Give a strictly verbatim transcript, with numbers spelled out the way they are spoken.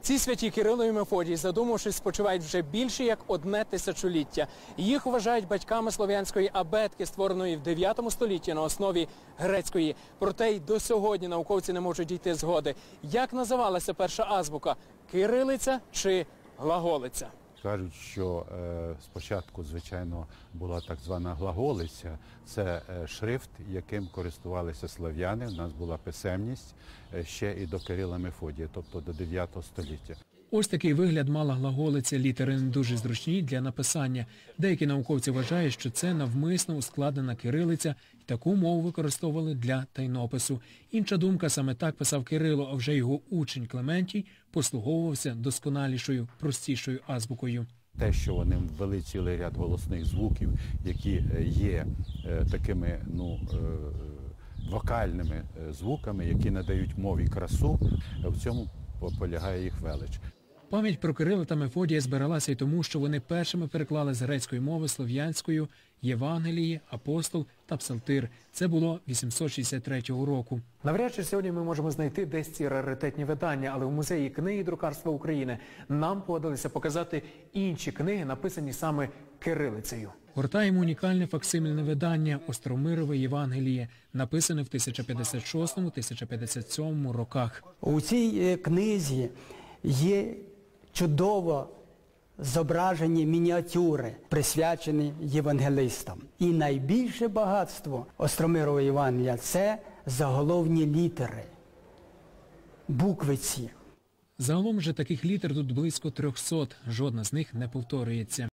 Ці святі Кирило і Мефодій, задумавшись, спочивають вже більше як одне тисячоліття. Їх вважають батьками слов'янської абетки, створеної в дев'ятому столітті на основі грецької. Проте й до сьогодні науковці не можуть дійти згоди. Як називалася перша азбука – кирилиця чи глаголиця? Кажуть, що е, спочатку, звичайно, була так звана глаголиця. Це е, шрифт, яким користувалися слав'яни. У нас була писемність е, ще і до Кирила Мефодія, тобто до дев'ятого століття. Ось такий вигляд мала глаголиця, літери не дуже зручні для написання. Деякі науковці вважають, що це навмисно ускладнена кирилиця, і таку мову використовували для тайнопису. Інша думка, саме так писав Кирило, а вже його учень Клементій послуговувався досконалішою, простішою азбукою. Те, що вони ввели цілий ряд голосних звуків, які є такими, ну, вокальними звуками, які надають мові красу, в цьому полягає їх велич. Пам'ять про Кирила та Мефодія збералася й тому, що вони першими переклали з грецької мови слов'янською Євангелії, Апостол та Псалтир. Це було вісімсот шістдесят третього року. Навряд чи сьогодні ми можемо знайти десь ці раритетні видання, але в Музеї книги і друкарства України нам погодилися показати інші книги, написані саме кирилицею. Гортаємо унікальне факсимільне видання «Остромирове Євангеліє», написане в тисяча п'ятдесят шостому - тисяча п'ятдесят сьомому роках. У цій книзі є чудово зображені мініатюри, присвячені євангелистам. І найбільше багатство Остромирового Євангелія – це заголовні літери, буквиці. Загалом же таких літер тут близько трьохсот, жодна з них не повторюється.